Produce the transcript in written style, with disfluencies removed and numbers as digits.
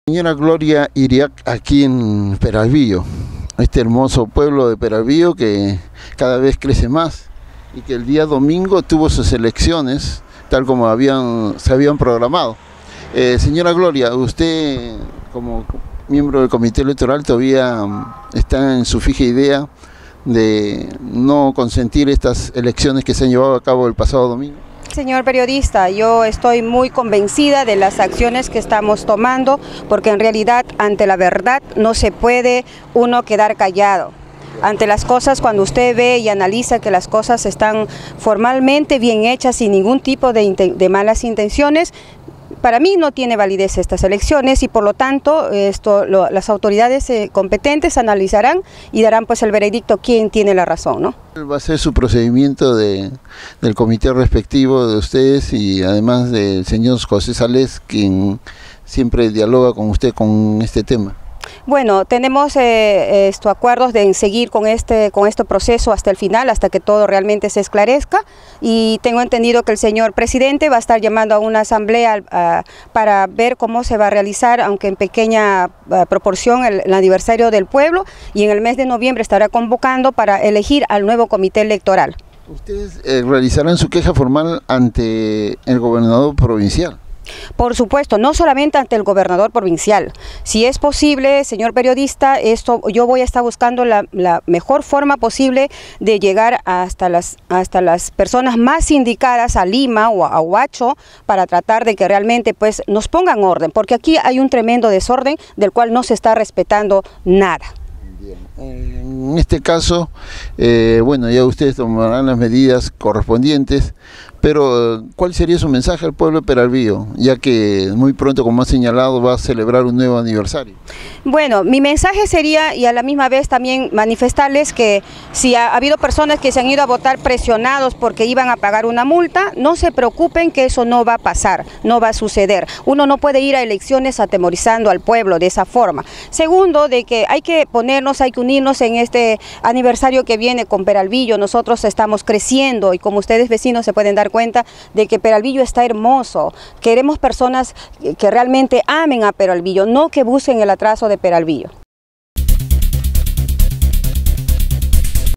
Señora Gloria Iriac, aquí en Peralvillo, este hermoso pueblo de Peralvillo que cada vez crece más y que el día domingo tuvo sus elecciones tal como se habían programado. Señora Gloria, usted como miembro del comité electoral todavía está en su fija idea de no consentir estas elecciones que se han llevado a cabo el pasado domingo. Señor periodista, yo estoy muy convencida de las acciones que estamos tomando, porque en realidad ante la verdad no se puede uno quedar callado. Ante las cosas, cuando usted ve y analiza que las cosas están formalmente bien hechas, sin ningún tipo de malas intenciones, para mí no tiene validez estas elecciones y por lo tanto las autoridades competentes analizarán y darán pues el veredicto quién tiene la razón, ¿no? Va a ser su procedimiento del comité respectivo de ustedes y además del señor José Sales, quien siempre dialoga con usted con este tema. Bueno, tenemos acuerdos de seguir con este proceso hasta el final, hasta que todo realmente se esclarezca, y tengo entendido que el señor presidente va a estar llamando a una asamblea para ver cómo se va a realizar, aunque en pequeña proporción, el aniversario del pueblo, y en el mes de noviembre estará convocando para elegir al nuevo comité electoral. ¿Ustedes realizarán su queja formal ante el gobernador provincial? Por supuesto, no solamente ante el gobernador provincial. Si es posible, señor periodista, yo voy a estar buscando la mejor forma posible de llegar hasta las personas más indicadas, a Lima o a Huacho, para tratar de que realmente pues nos pongan orden, porque aquí hay un tremendo desorden del cual no se está respetando nada. Bien. En este caso, bueno, ya ustedes tomarán las medidas correspondientes, pero ¿cuál sería su mensaje al pueblo de Peralvillo, ya que muy pronto, como ha señalado, va a celebrar un nuevo aniversario? Bueno, mi mensaje sería, y a la misma vez también manifestarles que si ha habido personas que se han ido a votar presionados porque iban a pagar una multa, no se preocupen, que eso no va a pasar, no va a suceder. Uno no puede ir a elecciones atemorizando al pueblo de esa forma. Segundo, de que hay que unirnos en este aniversario que viene con Peralvillo. Nosotros estamos creciendo y como ustedes vecinos se pueden dar cuenta de que Peralvillo está hermoso. Queremos personas que realmente amen a Peralvillo, no que busquen el atraso de Peralvillo.